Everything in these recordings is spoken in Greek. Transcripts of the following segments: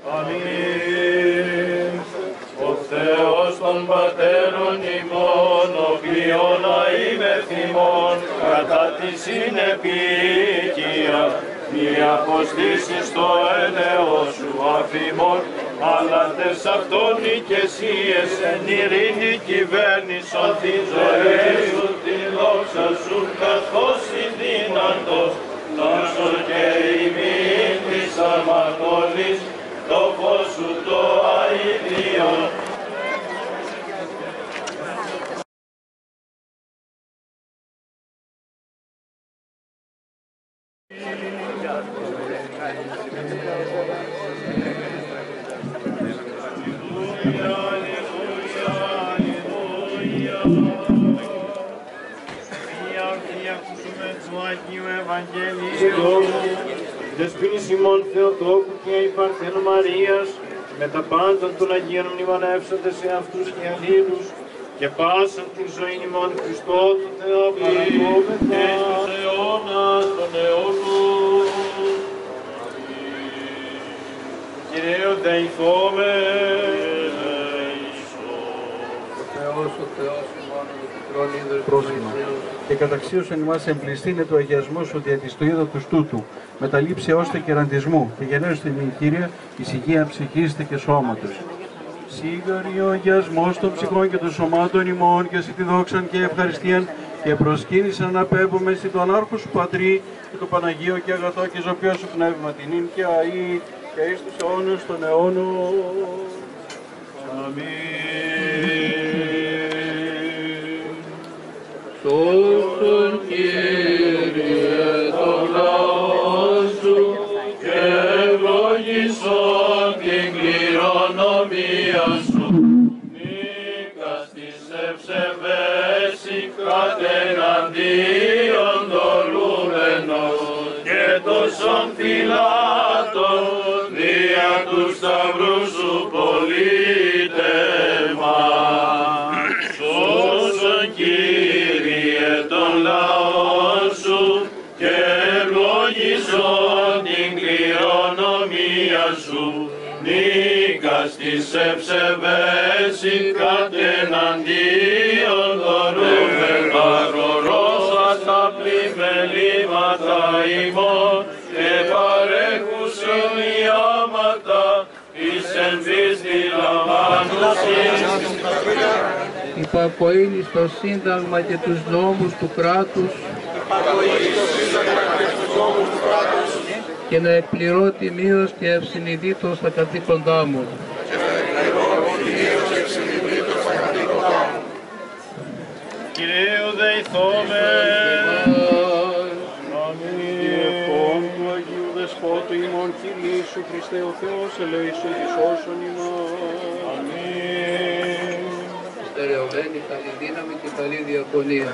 Αμήν. Ο Θεός των Πατέρων ημών, ο πλειώνα ημεθυμών, κατά τη συνεπίκεια, μη αποστήσεις το έλεος σου αφημών, αλλά τες αυτόν ηκεσίες εν ειρήνη κυβέρνησον τη ζωή σου, τη δόξα σου καθώς η δύνατος, τόσο και ημίν της αμαρτωλής, το φως σου το αηδίον. Δεσποίνης ημών Θεοτόκου και η Παρθένου Μαρίας, με τα πάντα των Αγίων μνημονεύσονται σε αυτούς και αλλήλους, και πάσαν την ζωή ημών Χριστό του Θεό παρακόμεθα εις τους αιώνας των αιώνων. Κυρίω δεηθώμε. Ο Θεός ημών, ο Πετρών πρόσχημα. Και καταξίωσαν ημάς εμπληστήνε το αγιασμό σου δια της το είδατος τούτου, με τα λήψη ώστε και ραντισμού, και γενναίωστη μην Κύριε, εις υγεία ψυχήστε και σώματος. Σίγαρη ο αγιασμός των ψυχών και των σωμάτων ημών, και σε τη δόξαν και ευχαριστίαν, και προσκύνησαν να πέμπουμε στη τον άρχο σου Πατρί, και το Παναγίο και αγαθό και ζωπιό σου πνεύμα, την ίν και αΐ, και εις τους αιώνας των αιώνων. Αμήν. Σώσον Κύριε τον λαό σου και ευλογήσον την κληρονομία σου. Νίκας της ευσεβές κατεναντίον δολούμενος και τόσων φυλάτων δια του σταυρού σου πολίτευμα. Σώσον Κύριε τον λαό σου και ευλογήσον την κληρονομία σου. Νίκας της ευσεβές κατεναντίον δολούμενος αγορώσας τα πλημελήματα ημών και παρέχους ηλιάματα εις εν πίστη λαμβάνουσιν. Υπακοήν στο Σύνταγμα και τους νόμους του κράτους και να εκπληρώ τιμίως και ευσυνειδήτως τα καθήκοντά μου. Κυρίου δεηθώμε. Αμήν. Του Αγίου Δεσπότου ημών Κυρίσου Χριστέ ο Θεός, ελεησού της όσων ημών. Αμήν. Στερεωμένη καλή δύναμη και καλή διακονία.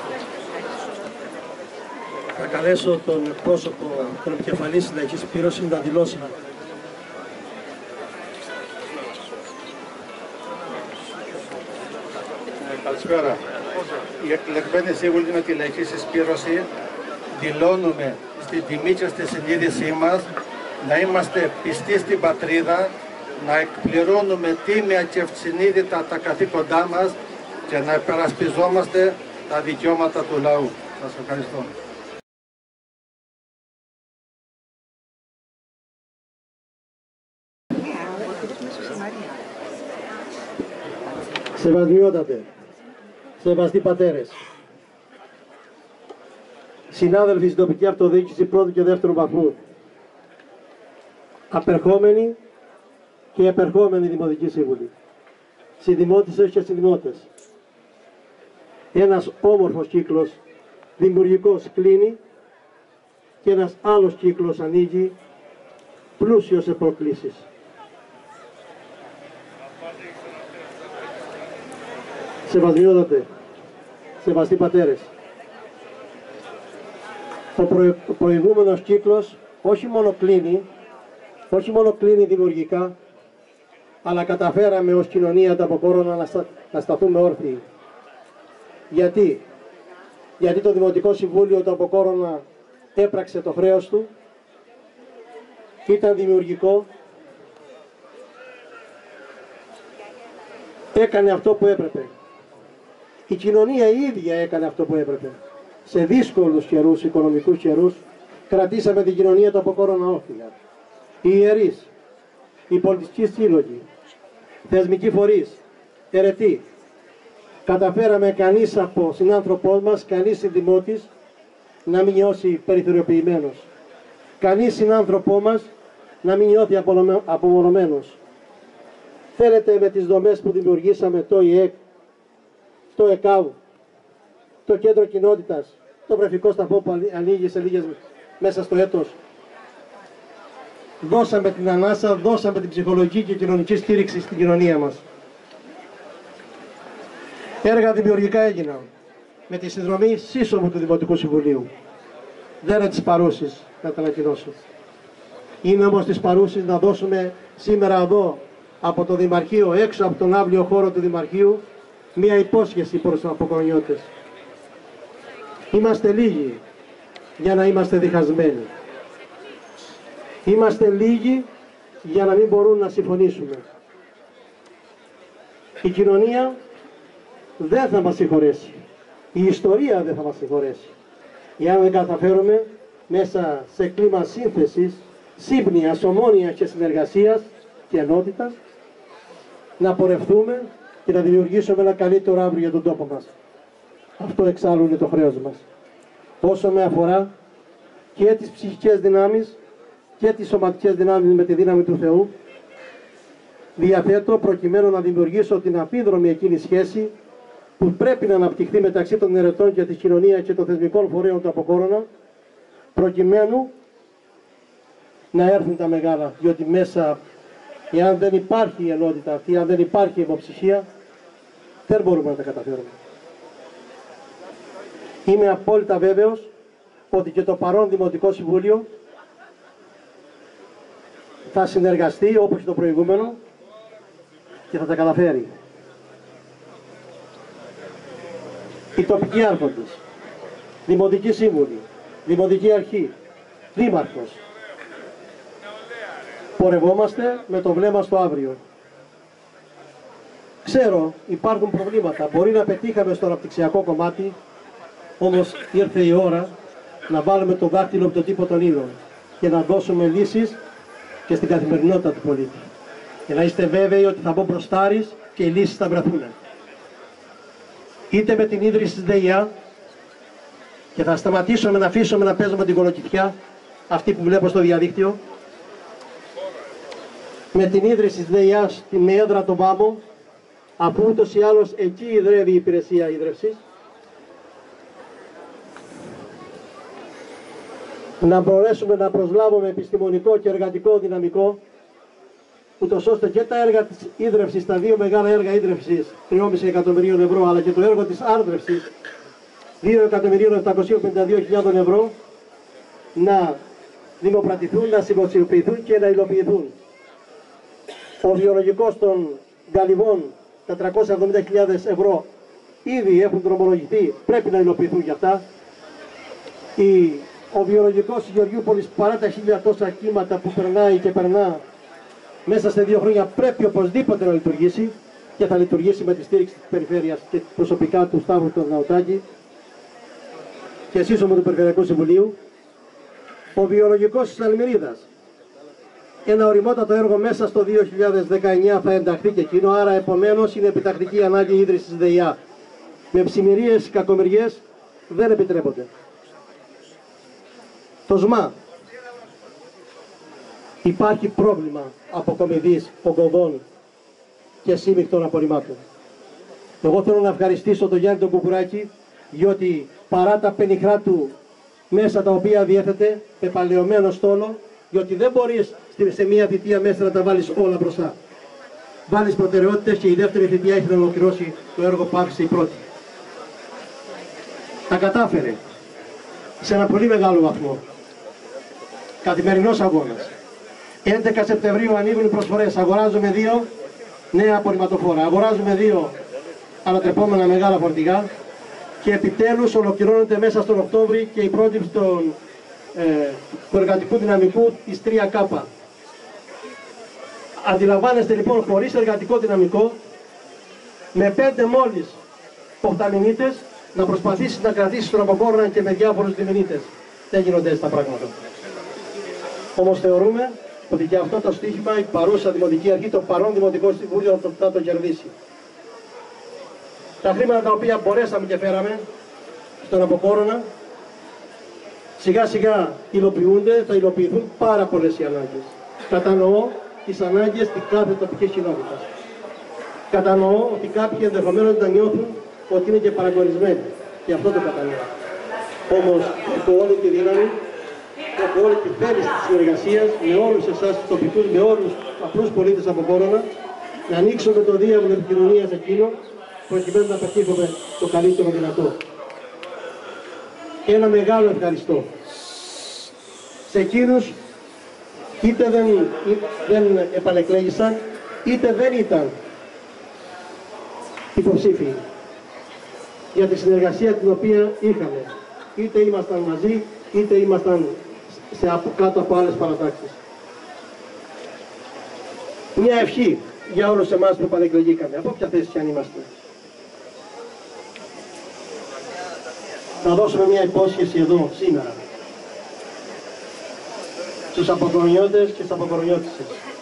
Θα καλέσω τον πρόσωπο, τον επικεφαλής της Λαϊκής Πύρωσης να δηλώσει. Καλησπέρα. Οι εκλεγμένοι σύμβουλοι με τη Λαϊκή Συσπήρωση δηλώνουμε στην τιμή και στη συνείδησή μας να είμαστε πιστοί στην πατρίδα, να εκπληρώνουμε τίμια και ευσυνείδητα τα καθήκοντά μας και να υπερασπιζόμαστε τα δικαιώματα του λαού. Σας ευχαριστώ. Σεβασμιότατε, σεβαστοί πατέρες, συνάδελφοι στην τοπική αυτοδιοίκηση πρώτου και δεύτερου βαθμού, απερχόμενοι και επερχόμενοι δημοτικοί σύμβουλοι, συνδημότισσες και συνδημότες. Ένας όμορφος κύκλος δημιουργικός κλείνει και ένας άλλος κύκλος ανοίγει, πλούσιος σε προκλήσεις. Σεβασμιότατε, σεβαστοί πατέρες, ο προηγούμενος κύκλος όχι μόνο κλείνει δημιουργικά, αλλά καταφέραμε ως κοινωνία του Αποκόρονα να σταθούμε όρθιοι. Γιατί το Δημοτικό Συμβούλιο του Αποκόρονα έπραξε το χρέος του, ήταν δημιουργικό, έκανε αυτό που έπρεπε. Η κοινωνία η ίδια έκανε αυτό που έπρεπε. Σε δύσκολους καιρούς, οικονομικούς καιρούς, κρατήσαμε την κοινωνία του από κορονοόφυλα. Οι ιερείς, οι πολιτιστικοί σύλλογοι, θεσμικοί φορείς, αιρετοί. Καταφέραμε κανείς από συνάνθρωπός μας, κανείς συντιμότης, να μην νιώσει περιθωριοποιημένος. Κανείς συνάνθρωπό μας να μην νιώθει απομονωμένος. Θέλετε με τις δομές που δημιουργήσαμε, το ΙΕΚ, το ΕΚΑΒ, το κέντρο κοινότητας, το βρεφικό σταθμό που ανοίγει σε λίγες μέσα στο έτος, δώσαμε την ανάσα, δώσαμε την ψυχολογική και κοινωνική στήριξη στην κοινωνία μας. Έργα δημιουργικά έγιναν με τη συνδρομή σύσσωμου του Δημοτικού Συμβουλίου. Δεν είναι τις παρούσεις να τα ανακοινώσω. Είναι όμως τις παρούσεις να δώσουμε σήμερα εδώ από το Δημαρχείο, έξω από τον αύλιο χώρο του Δημαρχείου, μία υπόσχεση προς τους αποκονιώτες. Είμαστε λίγοι για να είμαστε διχασμένοι. Είμαστε λίγοι για να μην μπορούν να συμφωνήσουμε. Η κοινωνία δεν θα μας συγχωρέσει. Η ιστορία δεν θα μας συγχωρέσει. Εάν δεν καταφέρουμε μέσα σε κλίμα σύνθεσης, σύμπνοιας, ομόνοιας και συνεργασίας και ενότητας να πορευτούμε και να δημιουργήσουμε ένα καλύτερο αύριο για τον τόπο μας. Αυτό εξάλλου είναι το χρέος μας. Όσο με αφορά και τις ψυχικές δυνάμεις και τις σωματικές δυνάμεις με τη δύναμη του Θεού, διαθέτω προκειμένου να δημιουργήσω την αμφίδρομη εκείνη σχέση που πρέπει να αναπτυχθεί μεταξύ των αιρετών και της κοινωνίας και των θεσμικών φορέων του αποκόρονα, προκειμένου να έρθουν τα μεγάλα, διότι μέσα, εάν δεν υπάρχει η ενότητα αυτή, αν δεν υπάρχει η υποψυχία, δεν μπορούμε να τα καταφέρουμε. Είμαι απόλυτα βέβαιος ότι και το παρόν Δημοτικό Συμβούλιο θα συνεργαστεί όπως και το προηγούμενο και θα τα καταφέρει. Οι τοπικοί άρχοντες, δημοτικοί σύμβουλοι, δημοτική αρχή, δήμαρχος, πορευόμαστε με το βλέμμα στο αύριο. Ξέρω, υπάρχουν προβλήματα, μπορεί να πετύχαμε στο αναπτυξιακό κομμάτι, όμως ήρθε η ώρα να βάλουμε το δάχτυλο από το τύπο των ύλων και να δώσουμε λύσεις και στην καθημερινότητα του πολίτη. Και να είστε βέβαιοι ότι θα μπω μπροστάρις και οι λύσεις θα βρεθούν. Είτε με την ίδρυση της ΔΕΙΑ, και θα σταματήσουμε να αφήσουμε να παίζουμε την κολοκυθιά, αυτή που βλέπω στο διαδίκτυο, με την ίδρυση της ΔΕΙΑ στην έδρα των Βάμων, αφού ούτως ή άλλως εκεί ιδρεύει η υπηρεσία ίδρευσης, να μπορέσουμε να προσλάβουμε επιστημονικό και εργατικό δυναμικό, ούτως ώστε και τα έργα της ίδρευσης, τα δύο μεγάλα έργα ίδρευσης 3,5 εκατομμυρίων ευρώ, αλλά και το έργο της άρδρευσης 2.752.000 ευρώ, να δημοπρατηθούν, να δημοσιοποιηθούν και να υλοποιηθούν. Ο βιολογικός των Γκαλιβών, τα 370.000 ευρώ ήδη έχουν δρομολογηθεί, πρέπει να υλοποιηθούν για αυτά. Ο βιολογικός της Γεωργιούπολης, παρά τα 1.000 τόσα κύματα που περνάει και περνά, μέσα σε 2 χρόνια πρέπει οπωσδήποτε να λειτουργήσει και θα λειτουργήσει με τη στήριξη της περιφέρειας και προσωπικά του Σταύρου του Ναουτάκη και σύσσωμο του Περιφερειακού Συμβουλίου. Ο βιολογικός της Αλμυρίδας, ένα οριμότατο έργο μέσα στο 2019 θα ενταχθεί και εκείνο, άρα επομένως είναι επιτακτική ανάγκη ίδρυσης της ΔΕΙΑ. Με ψημυρίες, κακομοιριές δεν επιτρέπονται. Το ΣΜΑ. Υπάρχει πρόβλημα αποκομιδής ογκωδών και σύμμικτων απορριμμάτων. Εγώ θέλω να ευχαριστήσω τον Γιάννη τον Κουκουράκη, διότι παρά τα πενιχρά του μέσα τα οποία διέθετε, πεπαλαιωμένο στόλο, διότι δεν μπορείς σε μία θητεία μέσα να τα βάλεις όλα μπροστά. Βάλεις προτεραιότητες και η δεύτερη θητεία έχει να ολοκληρώσει το έργο που άφησε η πρώτη. Τα κατάφερε σε ένα πολύ μεγάλο βαθμό. Καθημερινός αγώνας. 11 Σεπτεμβρίου ανοίγουν οι προσφορές. Αγοράζουμε 2 νέα απορριμματοφόρα. Αγοράζουμε 2 ανατρεπόμενα μεγάλα φορτηγά και επιτέλους ολοκληρώνεται μέσα στον Οκτώβρη και η πρότυπη του εργατικού δυναμικού της 3K. Αντιλαμβάνεστε λοιπόν, χωρίς εργατικό δυναμικό με 5 μόλις οχταμηνίτες να προσπαθήσει να κρατήσει τον Αποκόρονα και με διάφορους διμηνίτες. Δεν γίνονται έτσι τα πράγματα. Όμως θεωρούμε ότι και αυτό το στοίχημα η παρούσα Δημοτική Αρχή, το παρόν Δημοτικό Συμβούλιο θα το κερδίσει. Τα χρήματα τα οποία μπορέσαμε και φέραμε στον Αποκόρονα σιγά σιγά υλοποιούνται, θα υλοποιηθούν πάρα πολλές οι ανάγκες. Κατανοώ τις ανάγκες της κάθε τοπικής κοινότητας. Κατανοώ ότι κάποιοι ενδεχομένως να νιώθουν ότι είναι και παραγωνισμένοι. Και αυτό το κατανοώ. Όμως έχω όλη τη δύναμη, έχω όλη τη θέληση της συνεργασίας με όλους εσάς τους τοπικούς, με όλους τους απλούς πολίτες από Κόρονα, να ανοίξουμε το διάβλο επικοινωνίας εκείνο, προκειμένου να πετύχουμε το καλύτερο δυνατό. Και ένα μεγάλο ευχαριστώ σε εκείνους είτε δεν επανεκλέγησαν, είτε δεν ήταν υποψήφιοι για τη συνεργασία την οποία είχαμε. Είτε ήμασταν μαζί, είτε ήμασταν κάτω από άλλες παρατάξεις. Μια ευχή για όλους εμάς που επανεκλεγήκαμε, από ποια θέση κι αν είμαστε. Να δώσουμε μια υπόσχεση εδώ, σήμερα, στους αποκορονιώτες και στις αποκορονιώτισσες.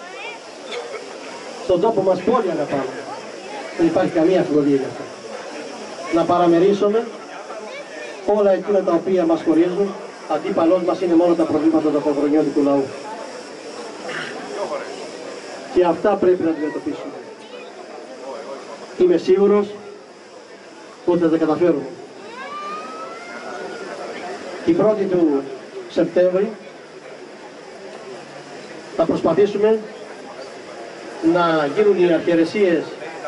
Στον τόπο μας πόλη αγαπάμε. Δεν υπάρχει καμία αμφιβολία για αυτό. Να παραμερίσουμε όλα εκείνα τα οποία μας χωρίζουν. Αντίπαλός μας είναι μόνο τα προβλήματα του αποκορονιώτικου λαού. Και αυτά πρέπει να αντιμετωπίσουμε. Είμαι σίγουρος ότι θα τα καταφέρουμε. Την 1η του Σεπτέμβρη θα προσπαθήσουμε να γίνουν οι αρχιερεσίες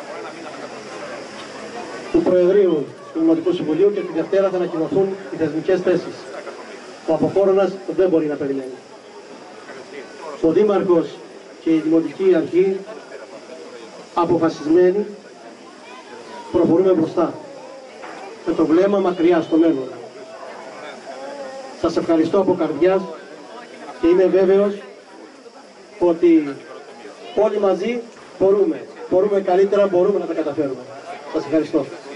του Προεδρείου του Δημοτικού Συμβουλίου και τη Δευτέρα θα ανακοινωθούν οι θεσμικές θέσεις. Ο Αποκόρονας δεν μπορεί να περιμένει. Ο Δήμαρχος και η Δημοτική Αρχή αποφασισμένοι προχωρούμε μπροστά με το βλέμμα μακριά στο μέλλον. Σας ευχαριστώ από καρδιάς και είμαι βέβαιος ότι όλοι μαζί μπορούμε καλύτερα, μπορούμε να τα καταφέρουμε. Σας ευχαριστώ.